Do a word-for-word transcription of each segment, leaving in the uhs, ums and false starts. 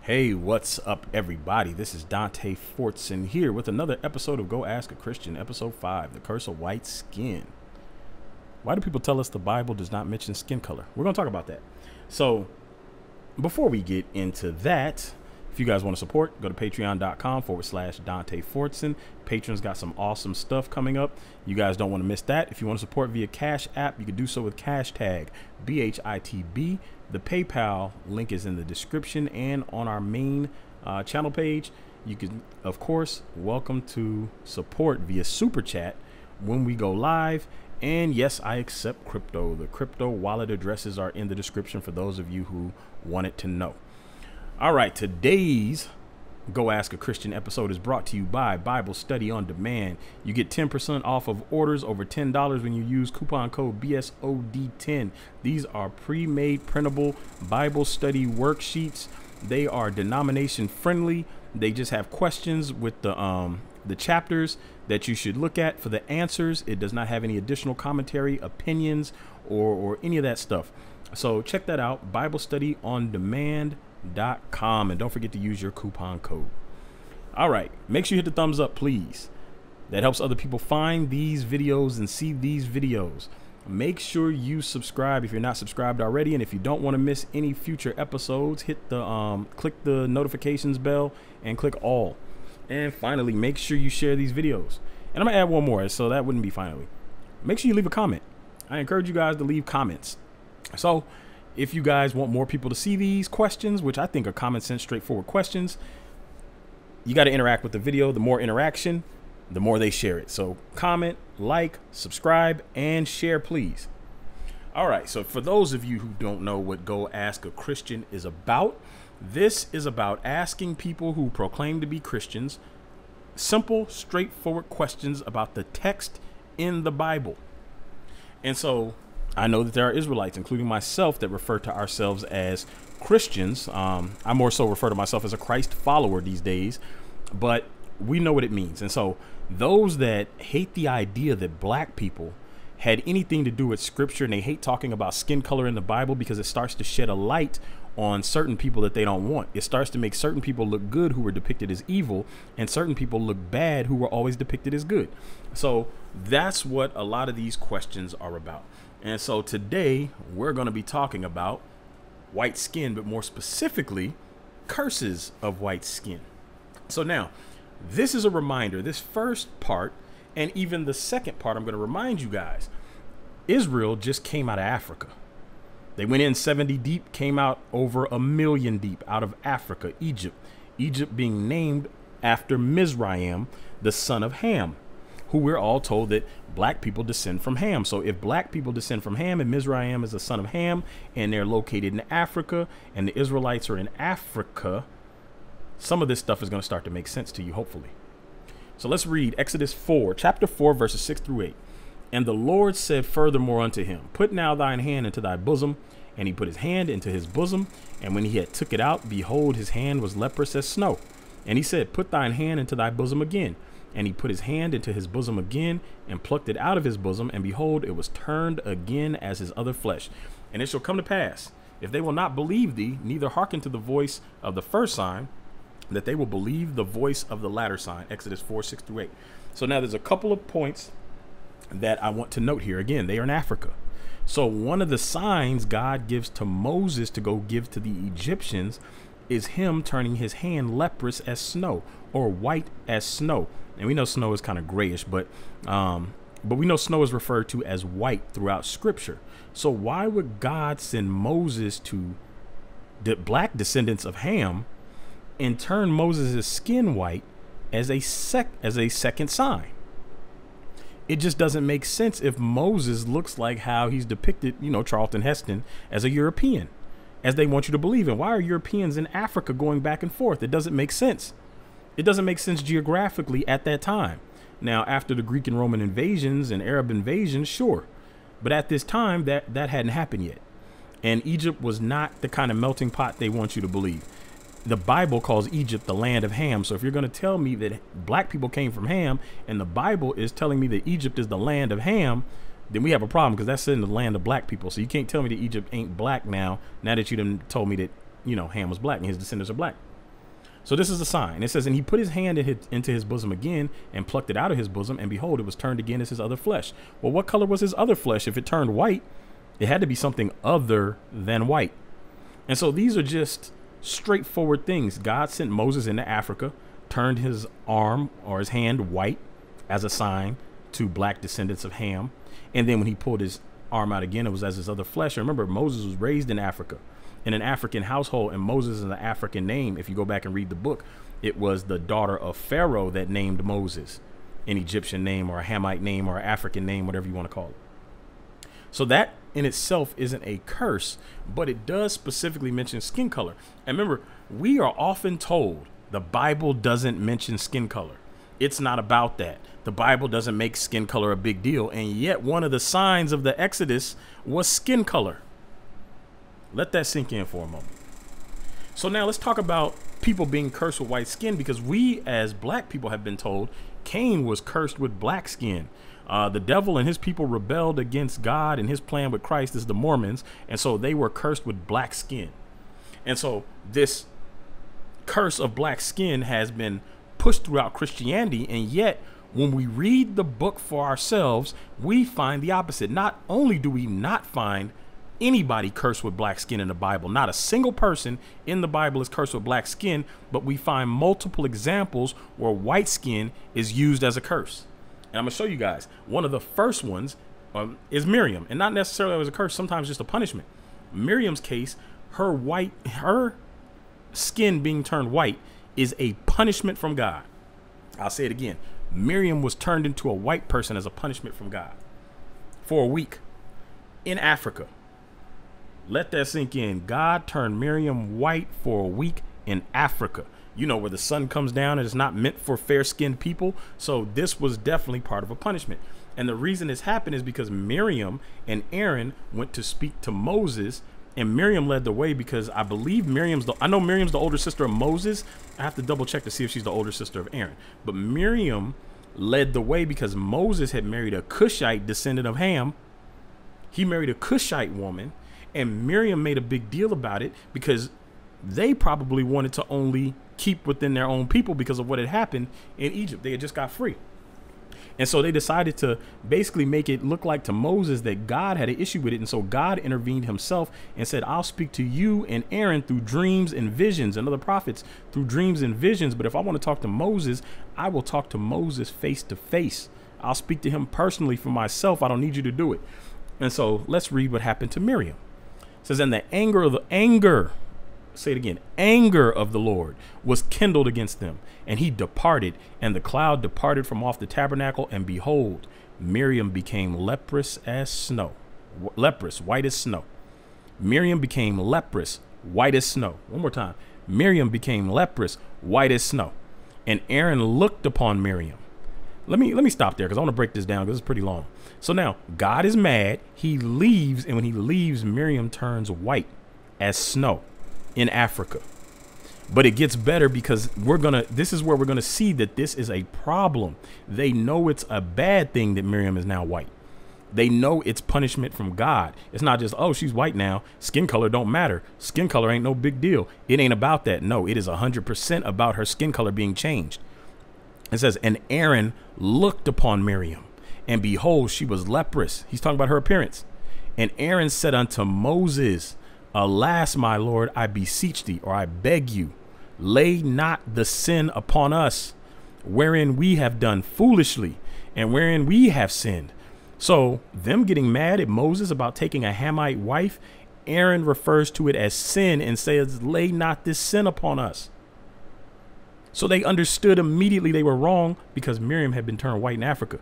Hey, what's up, everybody? This is Dante Fortson here with another episode of Go Ask a Christian, episode five, The Curse of White Skin. Why do people tell us the Bible does not mention skin color? We're going to talk about that. So before we get into that, if you guys want to support, go to patreon.com forward slash Dante Fortson. Patrons got some awesome stuff coming up. You guys don't want to miss that. If you want to support via Cash App, you can do so with cash tag B H I T B. The PayPal link is in the description and on our main uh, channel page. You can, of course, welcome to support via Super Chat when we go live. And yes, I accept crypto. The crypto wallet addresses are in the description for those of you who wanted to know. All right, today's Go Ask a Christian episode is brought to you by Bible Study on Demand. You get ten percent off of orders over ten dollars when you use coupon code B S O D ten. These are pre-made printable Bible study worksheets. They are denomination friendly. They just have questions with the um the chapters that you should look at for the answers. It does not have any additional commentary, opinions, or or any of that stuff. So check that out, Bible Study on Demand dot com, and don't forget to use your coupon code. All right, make sure you hit the thumbs up, please. That helps other people find these videos and see these videos. Make sure you subscribe if you're not subscribed already, and if you don't want to miss any future episodes, hit the um click the notifications bell and click all. And finally, make sure you share these videos. And I'm gonna add one more, so that wouldn't be finally. Make sure you leave a comment. I encourage you guys to leave comments. So if you guys want more people to see these questions, which I think are common sense, straightforward questions, you got to interact with the video. The more interaction, the more they share it. So comment, like, subscribe, and share, please. All right. So for those of you who don't know what Go Ask a Christian is about, this is about asking people who proclaim to be Christians simple, straightforward questions about the text in the Bible. And so I know that there are Israelites, including myself, that refer to ourselves as Christians. Um, I more so refer to myself as a Christ follower these days, but we know what it means. And so those that hate the idea that black people had anything to do with scripture, and they hate talking about skin color in the Bible because it starts to shed a light on certain people that they don't want. It starts to make certain people look good who were depicted as evil, and certain people look bad who were always depicted as good. So that's what a lot of these questions are about. And so today we're going to be talking about white skin, but more specifically, curses of white skin. So now, this is a reminder, this first part, and even the second part, I'm going to remind you guys, Israel just came out of Africa. They went in seventy deep, came out over a million deep out of Africa, Egypt. Egypt being named after Mizraim, the son of Ham, who we're all told that black people descend from Ham. So if black people descend from Ham and Mizraim is the son of Ham, and they're located in Africa, and the Israelites are in Africa, some of this stuff is going to start to make sense to you, hopefully. So let's read Exodus four, chapter four, verses six through eight. And the Lord said furthermore unto him, put now thine hand into thy bosom. And he put his hand into his bosom, and when he had took it out, behold, his hand was leprous as snow. And he said, put thine hand into thy bosom again. And he put his hand into his bosom again, and plucked it out of his bosom, and behold, it was turned again as his other flesh. And it shall come to pass, if they will not believe thee, neither hearken to the voice of the first sign, that they will believe the voice of the latter sign. Exodus four, six through eight. So now there's a couple of points that I want to note here. Again, they are in Africa. So one of the signs God gives to Moses to go give to the Egyptians is him turning his hand leprous as snow, or white as snow. And we know snow is kind of grayish, but um, but we know snow is referred to as white throughout scripture. So why would God send Moses to the black descendants of Ham and turn Moses' skin white as a sec as a second sign? It just doesn't make sense if Moses looks like how he's depicted, you know, Charlton Heston, as a European, as they want you to believe in. Why are Europeans in Africa going back and forth? It doesn't make sense. It doesn't make sense geographically at that time. Now, after the Greek and Roman invasions and Arab invasions, sure. But at this time, that, that hadn't happened yet. And Egypt was not the kind of melting pot they want you to believe. The Bible calls Egypt the land of Ham. So if you're going to tell me that black people came from Ham, and the Bible is telling me that Egypt is the land of Ham, then we have a problem, because that's in the land of black people. So you can't tell me that Egypt ain't black now, now that you done told me that, you know, Ham was black and his descendants are black. So this is a sign. It says, and he put his hand in his, into his bosom again and plucked it out of his bosom. And behold, it was turned again as his other flesh. Well, what color was his other flesh? If it turned white, it had to be something other than white. And so these are just straightforward things. God sent Moses into Africa, turned his arm or his hand white as a sign to black descendants of Ham. And then when he pulled his arm out again, it was as his other flesh. And remember, Moses was raised in Africa, in an African household, and Moses is an African name. If you go back and read the book, it was the daughter of Pharaoh that named Moses, an Egyptian name or a Hamite name or an African name, whatever you want to call it. So that in itself isn't a curse, but it does specifically mention skin color. And remember, we are often told the Bible doesn't mention skin color. It's not about that. The Bible doesn't make skin color a big deal. And yet one of the signs of the Exodus was skin color. Let that sink in for a moment. So now let's talk about people being cursed with white skin, because we as black people have been told Cain was cursed with black skin. Uh, the devil and his people rebelled against God, and his plan with Christ is the Mormons. And so they were cursed with black skin. And so this curse of black skin has been pushed throughout Christianity. And yet when we read the book for ourselves, we find the opposite. Not only do we not find anybody cursed with black skin in the Bible, not a single person in the Bible is cursed with black skin, but we find multiple examples where white skin is used as a curse. And I'm gonna show you guys. One of the first ones um, is Miriam, and not necessarily as a curse, sometimes just a punishment. Miriam's case, her white, her skin being turned white is a punishment from God. I'll say it again. Miriam was turned into a white person as a punishment from God for a week in Africa. Let that sink in. God turned Miriam white for a week in Africa. You know, where the sun comes down and it's not meant for fair-skinned people. So this was definitely part of a punishment. And the reason this happened is because Miriam and Aaron went to speak to Moses, and Miriam led the way because I believe Miriam's the, I know Miriam's the older sister of Moses. I have to double check to see if she's the older sister of Aaron. But Miriam led the way because Moses had married a Cushite descendant of Ham. He married a Cushite woman. And Miriam made a big deal about it because they probably wanted to only keep within their own people because of what had happened in Egypt. They had just got free. And so they decided to basically make it look like to Moses that God had an issue with it. And so God intervened himself and said, I'll speak to you and Aaron through dreams and visions, and other prophets through dreams and visions. But if I want to talk to Moses, I will talk to Moses face to face. I'll speak to him personally for myself. I don't need you to do it. And so let's read what happened to Miriam. It says, and the anger of the anger, say it again, anger of the Lord was kindled against them, and he departed, and the cloud departed from off the tabernacle, and behold, Miriam became leprous as snow, leprous, white as snow. Miriam became leprous, white as snow. One more time. Miriam became leprous, white as snow. And Aaron looked upon Miriam. Let me let me stop there because I want to break this down because it's pretty long. So now God is mad. He leaves. And when he leaves, Miriam turns white as snow in Africa. But it gets better because we're going to this is where we're going to see that this is a problem. They know it's a bad thing that Miriam is now white. They know it's punishment from God. It's not just, oh, she's white now. Skin color don't matter. Skin color ain't no big deal. It ain't about that. No, it is one hundred percent about her skin color being changed. It says, and Aaron looked upon Miriam, and behold, she was leprous. He's talking about her appearance. And Aaron said unto Moses, alas, my Lord, I beseech thee, or I beg you, lay not the sin upon us, wherein we have done foolishly, and wherein we have sinned. So them getting mad at Moses about taking a Hamite wife, Aaron refers to it as sin and says, lay not this sin upon us. So they understood immediately they were wrong because Miriam had been turned white in Africa.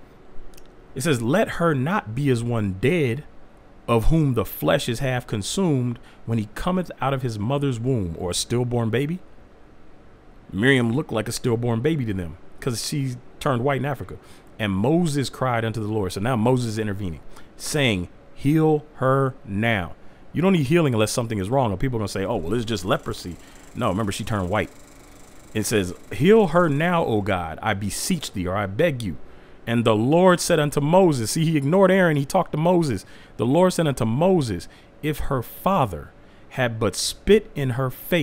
It says, let her not be as one dead, of whom the flesh is half consumed, when he cometh out of his mother's womb, or a stillborn baby. Miriam looked like a stillborn baby to them because she turned white in Africa. And Moses cried unto the Lord. So now Moses is intervening, saying, heal her now. You don't need healing unless something is wrong. Or people are going to say, oh, well, it's just leprosy. No, remember, she turned white. It says, heal her now, O God, I beseech thee, or I beg you. And the Lord said unto Moses, see, he ignored Aaron. He talked to Moses. The Lord said unto Moses, if her father had but spit in her face,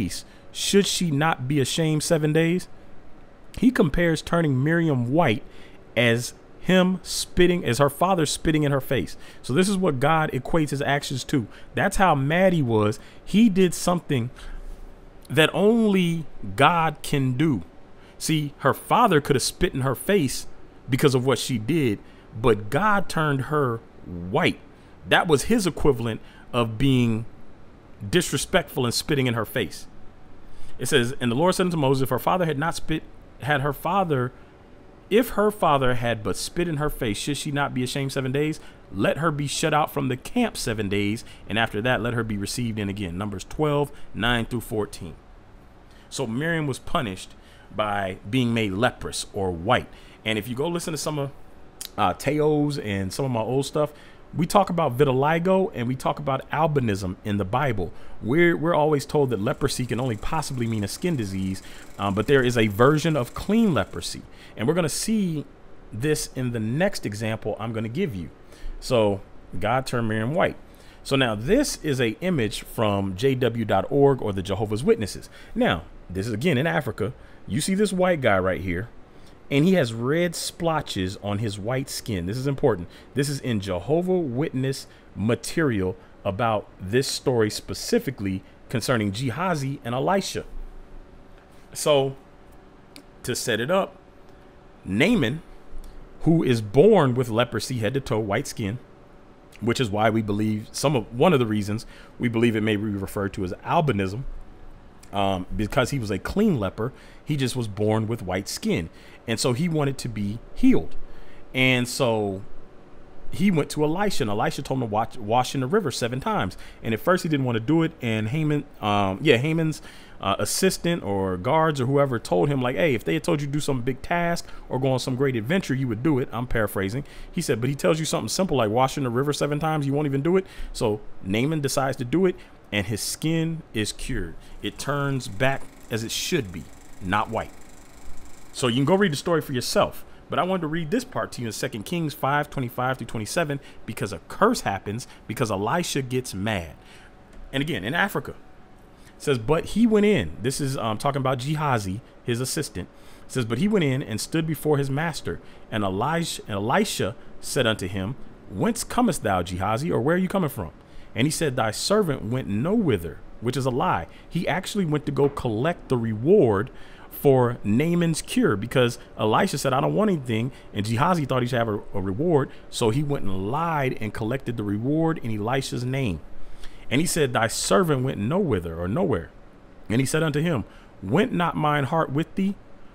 should she not be ashamed seven days? He compares turning Miriam white as him spitting, as her father spitting in her face. So this is what God equates his actions to. That's how mad he was. He did something that only God can do. See, her father could have spit in her face because of what she did, but God turned her white. That was his equivalent of being disrespectful and spitting in her face. It says, and the Lord said unto Moses, if her father had not spit, had her father If her father had but spit in her face, should she not be ashamed seven days? Let her be shut out from the camp seven days, and after that, let her be received in again. Numbers twelve, nine through fourteen. So Miriam was punished by being made leprous or white. And if you go listen to some of uh, Teos and some of my old stuff, we talk about vitiligo and we talk about albinism in the Bible. We're, we're always told that leprosy can only possibly mean a skin disease, um, but there is a version of clean leprosy. And we're going to see this in the next example I'm going to give you. So God turned Miriam white. So now this is a image from J W dot org or the Jehovah's Witnesses. Now, this is again in Africa. You see this white guy right here, and he has red splotches on his white skin. This is important. This is in Jehovah Witness material about this story specifically concerning Gehazi and Elisha. So to set it up, Naaman, who is born with leprosy, head to toe, white skin, which is why we believe some of one of the reasons we believe it may be referred to as albinism, um, because he was a clean leper. He just was born with white skin. And so he wanted to be healed. And so he went to Elisha, and Elisha told him to watch, wash in the river seven times. And at first he didn't want to do it. And Haman, um, yeah, Haman's uh, assistant or guards or whoever told him, like, hey, if they had told you to do some big task or go on some great adventure, you would do it. I'm paraphrasing. He said, but he tells you something simple like wash in the river seven times, you won't even do it. So Naaman decides to do it, and his skin is cured. It turns back as it should be, not white. So you can go read the story for yourself. But I wanted to read this part to you in Second Kings five, twenty-five through twenty-seven, because a curse happens because Elisha gets mad. And again, in Africa, it says, but he went in. This is um, talking about Gehazi, his assistant. It says, but he went in and stood before his master. And Elisha, and Elisha said unto him, whence comest thou, Gehazi, or where are you coming from? And he said, thy servant went no whither, which is a lie. He actually went to go collect the reward for Naaman's cure, because Elisha said, I don't want anything. And Gehazi thought he should have a, a reward. So he went and lied and collected the reward in Elisha's name. And he said, thy servant went no whither or nowhere. And he said unto him, went not mine heart with thee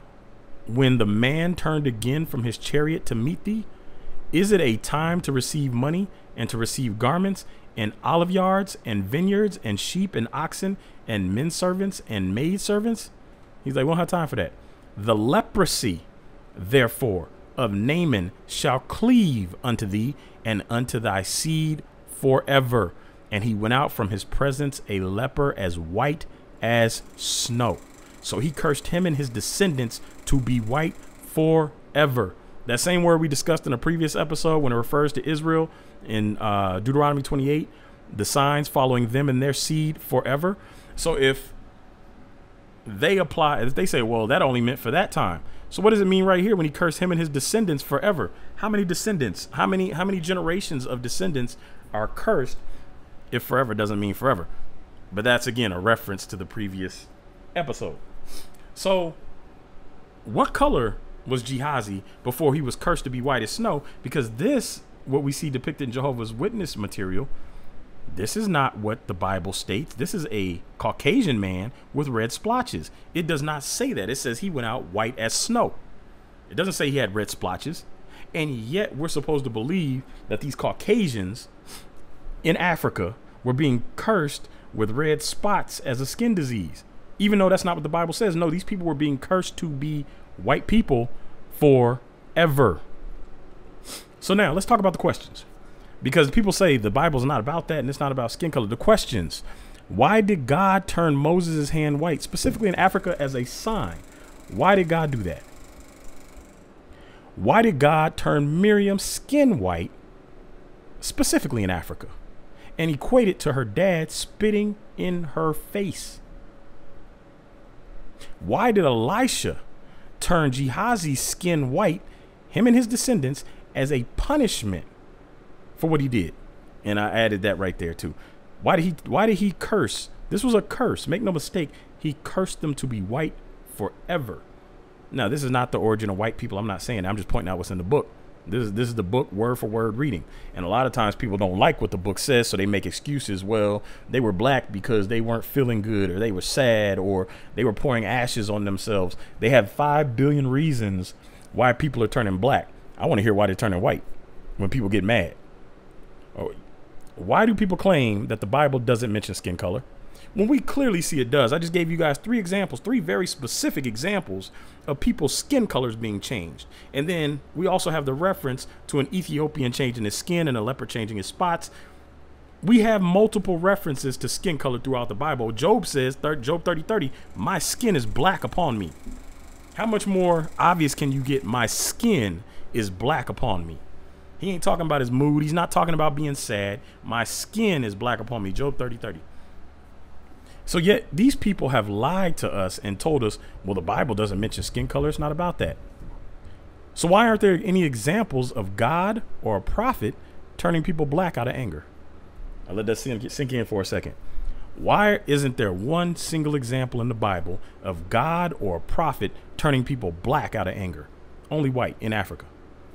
when the man turned again from his chariot to meet thee? Is it a time to receive money and to receive garments and olive yards and vineyards and sheep and oxen and men servants and maid servants? He's like, we don't have time for that. The leprosy, therefore, of Naaman shall cleave unto thee and unto thy seed forever. And he went out from his presence a leper as white as snow. So he cursed him and his descendants to be white forever. That same word we discussed in a previous episode when it refers to Israel in uh, Deuteronomy twenty-eight, the signs following them and their seed forever. So if they apply, if they say, well, that only meant for that time. So what does it mean right here when he cursed him and his descendants forever? How many descendants, how many, how many generations of descendants are cursed if forever doesn't mean forever? But that's, again, a reference to the previous episode. So what color was Gehazi before he was cursed to be white as snow? Because this, what we see depicted in Jehovah's Witness material, this is not what the Bible states. This is a Caucasian man with red splotches. It does not say that. It says he went out white as snow. It doesn't say he had red splotches. And yet we're supposed to believe that these Caucasians in Africa were being cursed with red spots as a skin disease, even though that's not what the Bible says. No, these people were being cursed to be white people forever. So now let's talk about the questions, because people say the Bible's not about that and it's not about skin color. The questions: why did God turn Moses' hand white, specifically in Africa, as a sign? Why did God do that? Why did God turn Miriam's skin white, specifically in Africa, and equate it to her dad spitting in her face? Why did Elisha turn Gehazi's skin white, him and his descendants, as a punishment for what he did? And I added that right there too. Why did he why did he curse? This was a curse. Make no mistake. He cursed them to be white forever. Now, this is not the origin of white people. I'm not saying that. I'm just pointing out what's in the book. This is this is the book word for word reading. And a lot of times people don't like what the book says, so they make excuses. Well, they were black because they weren't feeling good, or they were sad, or they were pouring ashes on themselves. They have five billion reasons why people are turning black. I want to hear why they're turning white when people get mad. Or why do people claim that the Bible doesn't mention skin color when we clearly see it does? I just gave you guys three examples, three very specific examples of people's skin colors being changed. And then we also have the reference to an Ethiopian changing his skin and a leopard changing his spots. We have multiple references to skin color throughout the Bible. Job says, Job thirty thirty, my skin is black upon me. How much more obvious can you get? My skin is black upon me. He ain't talking about his mood. He's not talking about being sad. My skin is black upon me. Job thirty thirty. So yet these people have lied to us and told us, well, the Bible doesn't mention skin color. It's not about that. So why aren't there any examples of God or a prophet turning people black out of anger? I'll let that sink in for a second. Why isn't there one single example in the Bible of God or a prophet turning people black out of anger? Only white in Africa.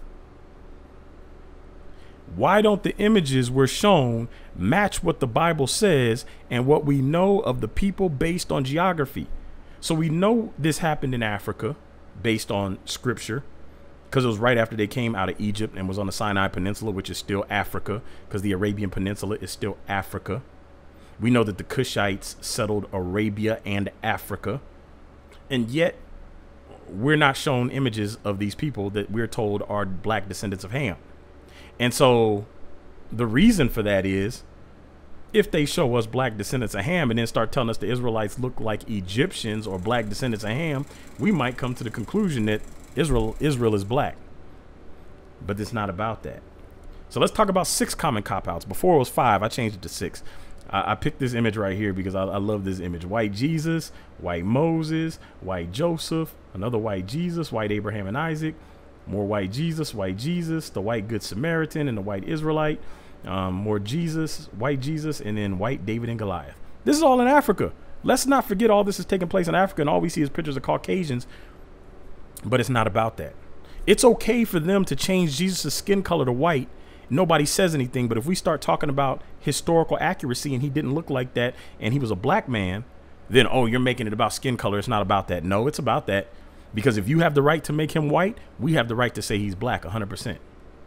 Why don't the images we're shown match what the Bible says and what we know of the people based on geography? So we know this happened in Africa based on scripture, because it was right after they came out of Egypt and was on the Sinai Peninsula, which is still Africa, because the Arabian Peninsula is still Africa. We know that the Cushites settled Arabia and Africa, and yet we're not shown images of these people that we're told are black descendants of Ham. And so the reason for that is, if they show us black descendants of Ham and then start telling us the Israelites look like Egyptians or black descendants of Ham, we might come to the conclusion that Israel Israel is black. But it's not about that. So let's talk about six common cop-outs. Before it was five, I changed it to six. I, I picked this image right here because I, I love this image. White Jesus, white Moses, white Joseph, another white Jesus, white Abraham and Isaac, more white Jesus, white Jesus, the white Good Samaritan and the white Israelite, um, more Jesus, white Jesus, and then white David and Goliath. This is all in Africa. Let's not forget all this is taking place in Africa, and all we see is pictures of Caucasians, but it's not about that. It's okay for them to change Jesus' skin color to white. Nobody says anything, but if we start talking about historical accuracy and he didn't look like that and he was a black man, then, oh, you're making it about skin color. It's not about that. No, it's about that. Because if you have the right to make him white, we have the right to say he's black one hundred percent.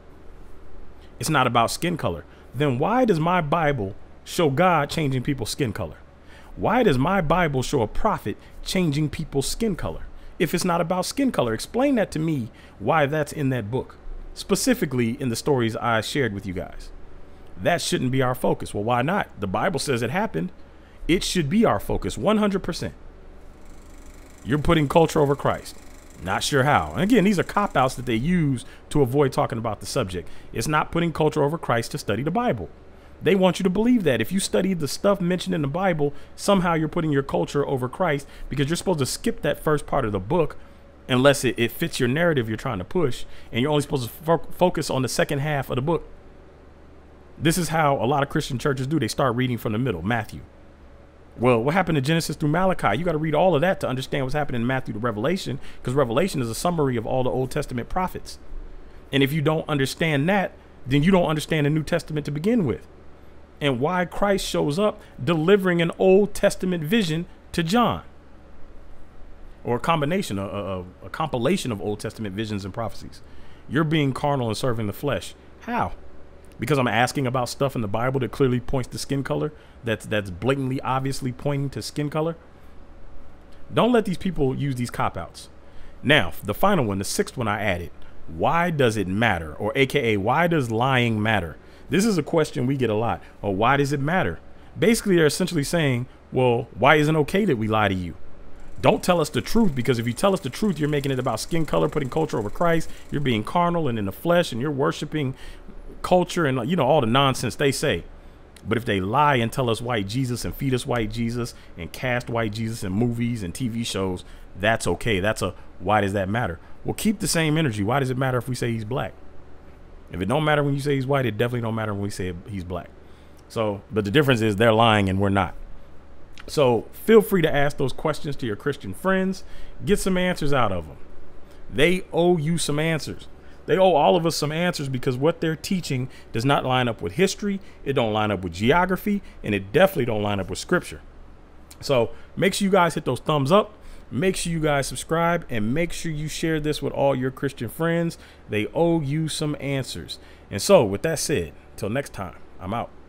It's not about skin color. Then why does my Bible show God changing people's skin color? Why does my Bible show a prophet changing people's skin color? If it's not about skin color, explain that to me, why that's in that book, specifically in the stories I shared with you guys. That shouldn't be our focus. Well, why not? The Bible says it happened. It should be our focus one hundred percent. You're putting culture over Christ. Not sure how. And again, these are cop-outs that they use to avoid talking about the subject. It's not putting culture over Christ to study the Bible. They want you to believe that if you study the stuff mentioned in the Bible, somehow you're putting your culture over Christ, because you're supposed to skip that first part of the book unless it, it fits your narrative you're trying to push. And you're only supposed to fo focus on the second half of the book. This is how a lot of Christian churches do. They start reading from the middle, Matthew. Well, what happened to Genesis through Malachi? You got to read all of that to understand what's happening in Matthew to Revelation, because Revelation is a summary of all the Old Testament prophets. And if you don't understand that, then you don't understand the New Testament to begin with, and why Christ shows up delivering an Old Testament vision to John, or a combination, a, a, a compilation of Old Testament visions and prophecies. You're being carnal and serving the flesh. How? Because I'm asking about stuff in the Bible that clearly points to skin color, that's that's blatantly, obviously pointing to skin color. Don't let these people use these cop-outs. Now, the final one, the sixth one I added, why does it matter? Or A K A, why does lying matter? This is a question we get a lot. Or why does it matter? Basically, they're essentially saying, well, why isn't it okay that we lie to you? Don't tell us the truth, because if you tell us the truth, you're making it about skin color, putting culture over Christ. You're being carnal and in the flesh, and you're worshiping culture and, you know, all the nonsense they say. But if they lie and tell us white Jesus and feed us white Jesus and cast white Jesus in movies and T V shows, that's okay. That's a, why does that matter? Well, keep the same energy. Why does it matter if we say he's black? If it don't matter when you say he's white, it definitely don't matter when we say he's black. So, but the difference is they're lying and we're not. So feel free to ask those questions to your Christian friends. Get some answers out of them. They owe you some answers. They owe all of us some answers, because what they're teaching does not line up with history. It don't line up with geography, and it definitely don't line up with scripture. So make sure you guys hit those thumbs up. Make sure you guys subscribe, and make sure you share this with all your Christian friends. They owe you some answers. And so with that said, till next time, I'm out.